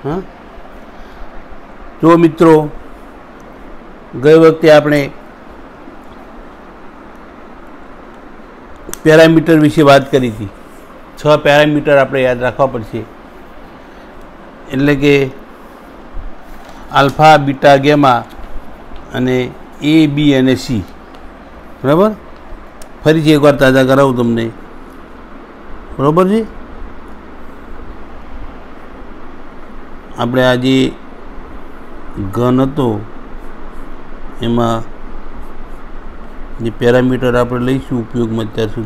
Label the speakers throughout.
Speaker 1: हाँ, जो मित्रों गई वखते आपणे पेरामीटर विषे बात करी थी। 6 पेरामीटर आपणे याद राखवा पड़शे, एटले के अल्फा, बीटा, गेमा अने ए, बी अने सी। बराबर, फरीथी एक बार ताज़ा करावुं तमने। बराबर जी, આપણે આ જે ઘન હતો એમાં જે પેરામીટર આપણે લઈશું ઉપયોગમાં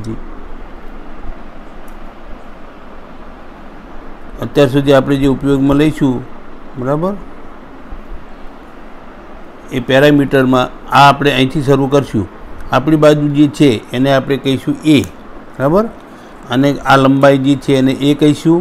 Speaker 1: અત્યાર સુધી આપણે જે ઉપયોગમાં લઈશું, બરાબર, એ પેરામીટરમાં આ આપણે અહીંથી શરૂ કરશું। આપણી બાજુ જે છે એને આપણે કહીશું એ, બરાબર, અને આ લંબાઈ જે છે એને એ કહીશું,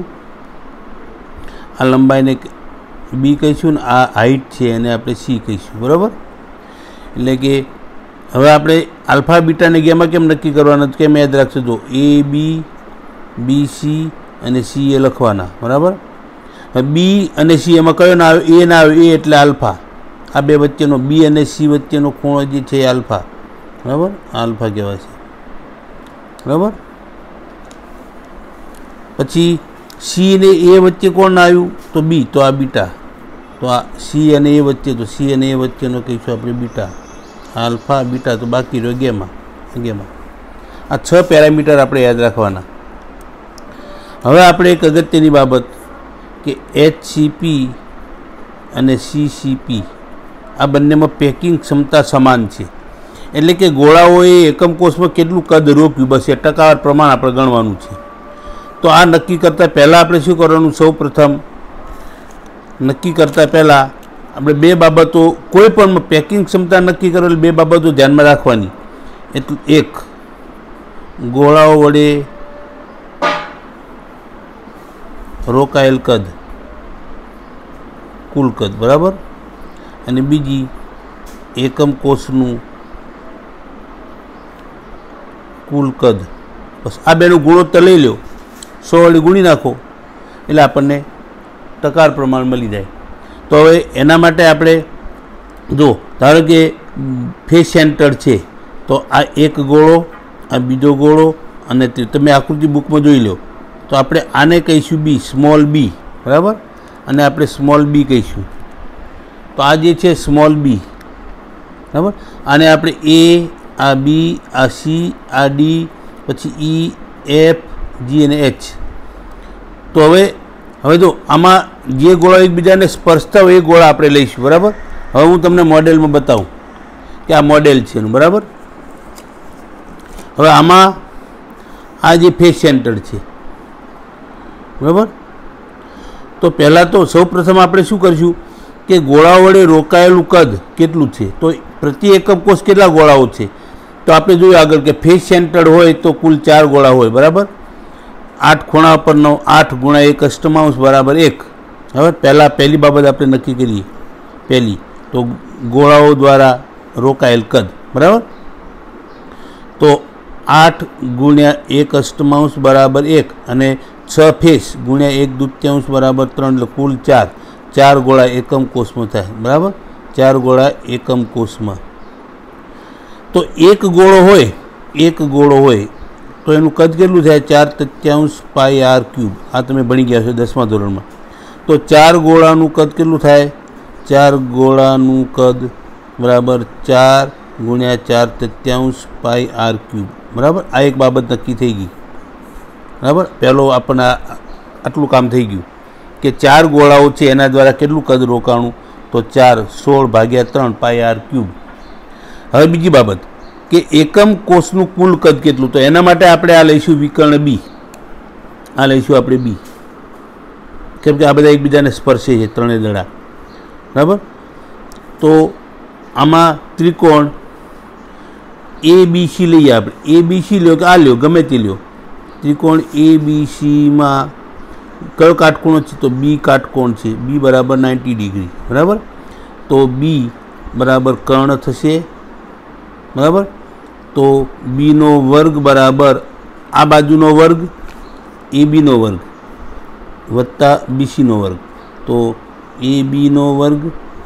Speaker 1: આ લંબાઈને बी कहीशुं, आ हाइट है एने आपणे सी कहीशुं। बराबर, एटले के हवे आपणे अल्फा, बीटा ने गेमा केम नक्की करवाना, केम याद राखशो? तो ए, बी, सी अने सी ए लखवाना। बराबर, बी अने सी एमां कयो ना आवे? ए ना आवे। ए एटले अल्फा, आ बे वच्चेनो बी अने सी वच्चेनो खूणो जे छे अल्फा। बराबर, अल्फा कहेवाय छे। बराबर, पछी सी ने ए वच्चे कोण आव्युं? तो बी, तो आ बीटा। तो आ सी अने ए वच्चे, तो सी अने ए वच्चेनो कहीशुं आपणे बीटा। अल्फा, बीटा, तो बाकी रह्यो गेमा। आ 6 पेरामीटर आपणे याद राखवाना। हवे आपणे एक अगत्यनी बाबत के एचसीपी अने सीसीपी आ बंनेमां पेकिंग क्षमता समान छे, एटले के गोळाओए एकम कोषमां केटલું कद रोक्યું, बस ए टकावार प्रमाण आपणे गणवानुं छे। तो आ नक्की करता पहला आपणे शुं करवानुं? सौ प्रथम नक्की करता पहला આપણે બે બાબતો, કોઈ પણ પેકિંગ ક્ષમતા નક્કી કરેલ બે બાબતો ધ્યાનમાં રાખવાની। એટલે એક, ગોળાઓ વડે રોકાયેલ કદ, કુલ કદ। બરાબર, અને બીજી એકમ કોષનું કુલ કદ। બસ આ બેનો ગુણોત્તર લઈ લો, 100 વડે ગુણી નાખો એટલે આપણને ટકાર પ્રમાણ મળી જાય। तो हवे एना माटे आपणे जो धारो के फेस सेंटर छे, तो आ एक गोळो, आ बीजो गोळो, अने तमे आकृति बुक में जोई लो। तो आपणे आने कहीशुं बी, स्मॉल बी। बराबर, अने आपणे स्मॉल बी कहीशुं। तो आ जे छे स्मॉल बी। बराबर, आने आपणे ए, आ बी, आ सी, आ डी, पछी ई, एफ, जी अने एच। तो हवे जो आमां जे गोळा एकबीजाने स्पर्शता होय ए गोळा आपणे लईशुं। बराबर, हवे हूँ तमने मॉडल में बताऊँ कि आ मॉडल छे। बराबर, हवे आमां आ जे फेस सेंटर छे। बराबर, तो पहला तो सौ प्रथम आपणे शुं करशुं कि गोळा वडे रोकाયેલું कद केटલું छे, तो प्रति एकम कोष केटला गोळाओ छे? तो आपणे जोयुं आगळ के फेस सेंटर होय तो कुल 4 गोळा होय। बराबर, 8 खूणा पर 9, 8 गुणा 1 अष्टमांश बराबर 1। हवे पहली बाबत आपणे नक्की करीए। पहली तो गोळाओ द्वारा रोकाયેલ कद। बराबर, तो 8 गुण्या 1 अष्टमांश बराबर 1 अने 6 फेस गुण्या 1 द्वितीयांश बराबर 3 એટલે कुल 4 गोळा एकम कोषमां थाय। बराबर, 4 गोळा एकम कोषमां। तो एक गोळो होय तो एनु कद केटલું થાય? 4/3 पाई आर क्यूब। आ तमे भणी गया छो 10મા ધોરણમાં। तो 4 गोळाનું कद केटલું થાય? 4 गोळाનું कद बराबर 4 गुण्या 4/3 पाई आर क्यूब। बराबर, आ एक बाबत नक्की थई गई। बराबर, पहलो आपणे आटલું काम थई गयुं कि 4 गोळाओ छे एना द्वारा केटલું कद रोकाणुं? तो 4 16/3 पाई आर क्यूब। हवे बीजी बाबत कि एकम कोषનું कुल कद केटલું? तो एना माटे आपणे आ लईशुं विकर्ण बी। आ लईशुं आपणे बी, केम के आ बधा एकबीजाने स्पर्शे छे त्रणेय दड़ा। बराबर, तो आमां त्रिकोण ए बी सी लईए आपणे। ए बी सी लो कि आ लो, गमे ते लो। त्रिकोण ए बी सी में कयो काटकोण छे? तो बी काटकोण छे। बी बराबर 90 डिग्री। बराबर, तो बी बराबर कर्ण थशे। बराबर, तो बी नो वर्ग बराबर आ बाजुनो वर्ग ए बी नो वर्ग वत्ता बी सी नो वर्ग। तो AB નો વર્ગ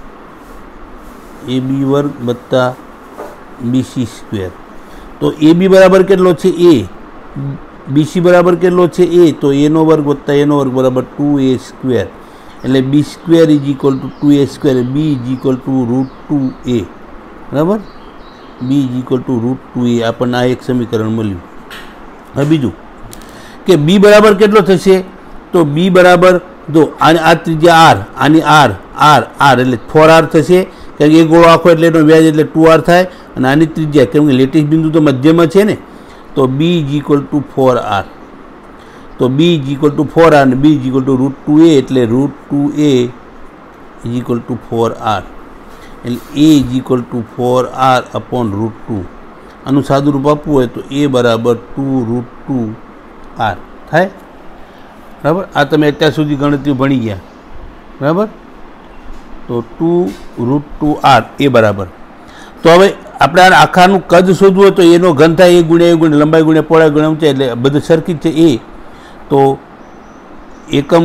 Speaker 1: AB વર્ગ વત્તા BC સ્ક્વેર. તો AB બરાબર કેટલો છે A, BC બરાબર કેટલો છે A, તો A નો વર્ગ વત્તા A નો વર્ગ બરાબર 2A સ્ક્વેર. એટલે B square is equal to 2A square. B is equal to √2A. બરાબર, B is equal to √2A. આપણને આ એક સમીકરણ મળ્યું. હવે બીજું કે B બરાબર કેટલો થશે, તો B બરાબર જો આ ત્રિજ્યા R, આની R એટલે 4R થશે, કારણ કે એ ગોળો આખો એટલે એનો વ્યાજ એટલે 2R થાય, અને આની ત્રિજ્યા કેમ કે લેટિસ બિંદુ તો મધ્યમાં છે ને, તો B is equal to 4R. તો B is equal to 4R અને B is equal to √2A, એટલે √2A is equal to 4R. એટલે A is equal to 4R upon √2. આનું સાદું રૂપ આપવું હોય તો A બરાબર 2√2R થાય. બરાબર, આ તમે અત્યાર સુધી ગણતરી ભણી ગયા. બરાબર, તો 2√2R એ બરાબર. તો હવે આપણે આ આખાનું કદ શોધવું હોય તો એનો ઘન થાય A ગુણ્યા A ગુણ્યા લંબાઈ ગુણ્યા પહોળાઈ ગુણ્યા ઊંચાઈ, એટલે બધું સરખી જ છે A. તો એકમ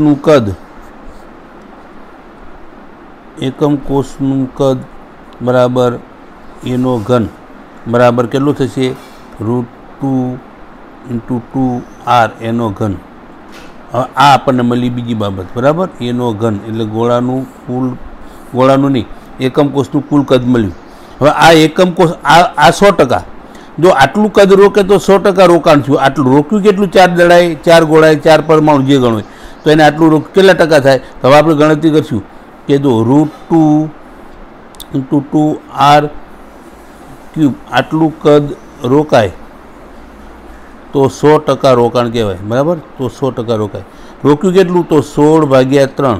Speaker 1: કોષનું કદ બરાબર એનો ઘન બરાબર કેટલું થશે, √2 × 2R એનો ઘન. હવે આ આપણને મળી બીજી બાબત. બરાબર, એનો ઘન એટલે ગોળાનું નહીં, એકમ કોષનું કુલ કદ મળ્યું. હવે આ એકમ કોષ આ 100%, જો આટલું કદ રોકે તો 100% રોકાણ થયું. આટલું રોક્યું કેટલું, 4 દડાએ 4 ગોળાએ 4 પરમાણુ જે ગણો હોય, તો એને આટલું કેટલા ટકા થાય. તો હવે આપણે ગણતરી કરીશું કે જો √2 × 2R ક્યુબ આટલું કદ રોકાય તો 100% રોકાણ કહેવાય. બરાબર, તો 100% રોકાય. રોક્યું કેટલું, તો 16/3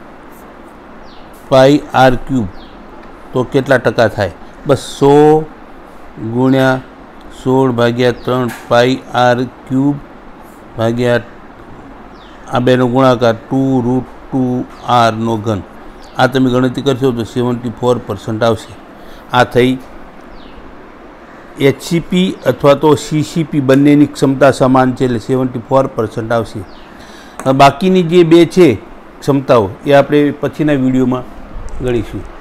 Speaker 1: πr ક્યુબ, તો કેટલા ટકા થાય, બસ 100 ગુણ્યા 16/3 πr ક્યુબ ભાગ્યા આ બેનો ગુણાકાર 2√2R નો ઘન. આ તમે ગણતરી કરશો તો 74% આવશે. આ થઈ HCP અથવા તો CCP બંનેની ક્ષમતા સમાન છે, એટલે 74% આવશે. બાકીની જે બે છે ક્ષમતાઓ એ આપણે પછીના વિડીયોમાં ગણીશું.